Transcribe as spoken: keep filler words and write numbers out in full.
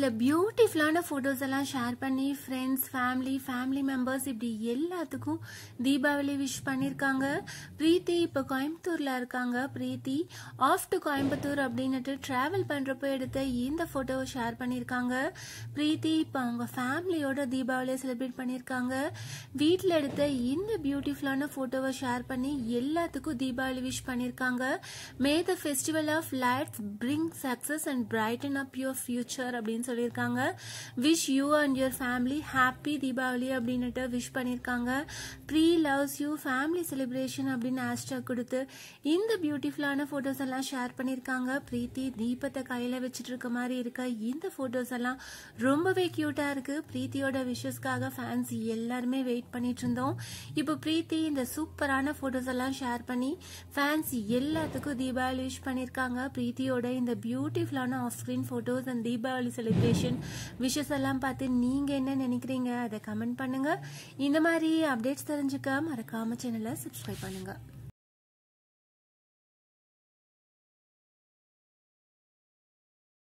சில பியூட்டிஃபுல்லான போட்டோஸ் எல்லாம் ஷேர் பண்ணி ஃப்ரெண்ட்ஸ் ஃபேமிலி ஃபேமிலி மெம்பர்ஸ் இப்படி எல்லாத்துக்கும் தீபாவளி விஷ் பண்ணிருக்காங்க. பிரீத்தி இப்ப கோயம்புத்தூர்ல இருக்காங்க. பிரீத்தி ஆஃப் டு கோயம்புத்தூர் அப்படின்னுட்டு டிராவல் பண்றப்ப எடுத்த இந்த போட்டோவை ஷேர் பண்ணிருக்காங்க. பிரீத்தி இப்ப அவங்க ஃபேமிலியோட தீபாவளியை செலிப்ரேட் பண்ணிருக்காங்க. வீட்டுல எடுத்த இந்த பியூட்டிஃபுல்லான போட்டோவை ஷேர் பண்ணி எல்லாத்துக்கும் தீபாவளி விஷ் பண்ணிருக்காங்க. May the festival of lights bring success and brighten up your future அப்படின்னு சொல்லியிருக்காங்க. Wish you and your family happy Deepavali அப்படின்னுட்டு விஷ் பண்ணியிருக்காங்க. Pree loves you family celebration அப்படின்னு ஹேஷ்டாக் கொடுத்து இந்த பியூட்டிஃபுல்லான போட்டோஸ் எல்லாம் ஷேர் பண்ணியிருக்காங்க. பிரீத்தி தீபத்தை கையில வச்சுட்டு இருக்க மாதிரி இருக்க இந்த போட்டோஸ் எல்லாம் ரொம்பவே கியூட்டா இருக்கு. பிரீத்தியோட விஷஸ்க்காக ஃபேன்ஸ் எல்லாருமே வெயிட் பண்ணிட்டு இருந்தோம். இப்போ பிரீத்தி இந்த சூப்பரான போட்டோஸ் எல்லாம் ஷேர் பண்ணி ஃபேன்ஸ் எல்லாத்துக்கும் தீபாவளி விஷ் பண்ணியிருக்காங்க. பிரீத்தியோட இந்த பியூட்டிஃபுல்லான off screen photos and Deepavali celebration wishes எல்லாம் பார்த்து நீங்க என்ன நினைக்கிறீங்க அதை கமெண்ட் பண்ணுங்க. இந்த மாதிரி அப்டேட்ஸ் தெரிஞ்சுக்க மறக்காம சேனலை சப்ஸ்கிரைப் பண்ணுங்க.